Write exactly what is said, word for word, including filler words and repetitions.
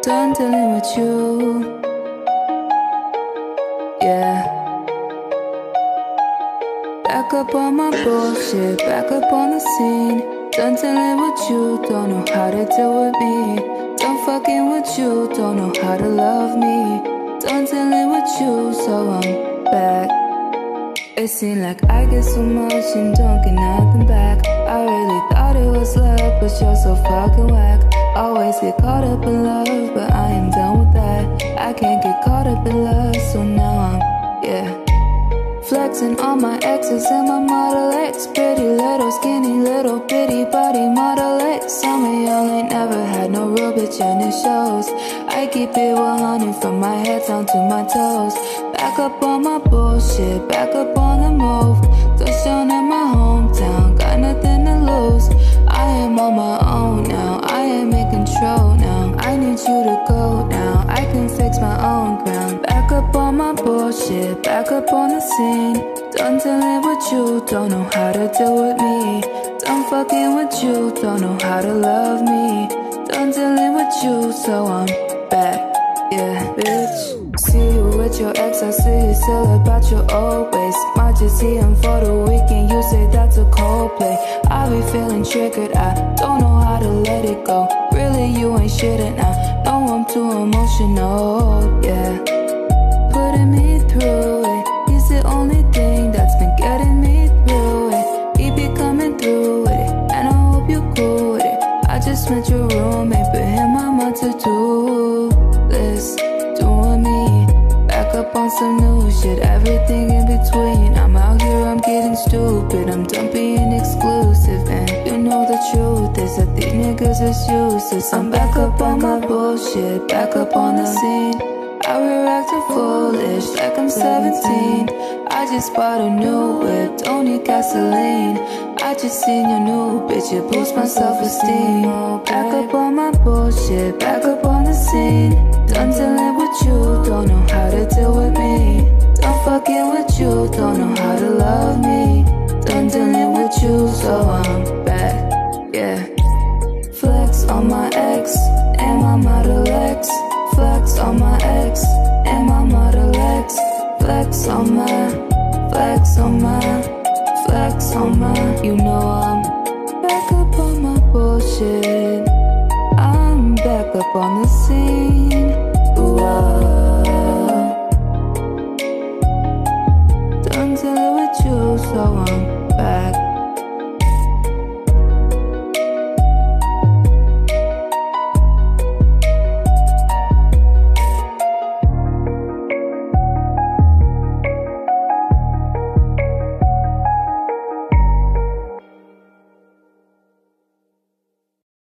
done dealing with you. Yeah. Back up on my bullshit, back up on the scene. Done dealing with you, don't know how to deal with me. Done fucking with you, don't know how to love me. Done dealing with you, so I'm back. It seemed like I get so much and don't get nothing back. I really thought it was love, but you're so fucking whack. Always get caught up in love, but I am done with that. I can't get caught up in love, so now I'm, yeah, flexing on my exes and my Model X. Pretty little skinny little bitty body Model X. Some of y'all ain't never had no real bitch and it shows. I keep it one hundred from my head down to my toes. Back up on my bullshit, back up on the move. Touchdown in my hometown, got nothing to lose. I am on my own now, I am in control now. I need you to go now, I can fix my own ground. Back up on my bullshit, back up on the scene. Done dealing with you, don't know how to deal with me. Done fucking with you, don't know how to love me. Done dealing with you, so I'm back, yeah, bitch. See you with your ex, I see you still about your old ways. Might just see him for the weekend, you say that's a cold play. I be feeling triggered, I don't know how to let it go. Really, you ain't shit and I know I'm too emotional, yeah. Putting me through it, he's the only thing that's been getting me through it. He be coming through with it, and I hope you cool with it. I just met your roommate, put him on my to-do list. Doing me, back up on some new shit, everything in between. I'm out here, I'm getting stupid, I'm done being exclusive. And you know the truth is that these niggas is useless. I'm back up on my bullshit, back up on the scene. Out here acting foolish like I'm seventeen. I just bought a new whip, don't need gasoline. I just seen your new bitch, it boosts my self-esteem. Back up on my bullshit, back up on the scene. Done dealing with you, don't know how to deal with me. Done fucking with you, don't know how to love me. Done dealing with you, so I'm back, yeah. Flex on my ex and my Model X. Flex on my ex and my Model X. Flex on my, flex on my, flex on my. You know I'm back up on my bullshit. I'm back up on the scene.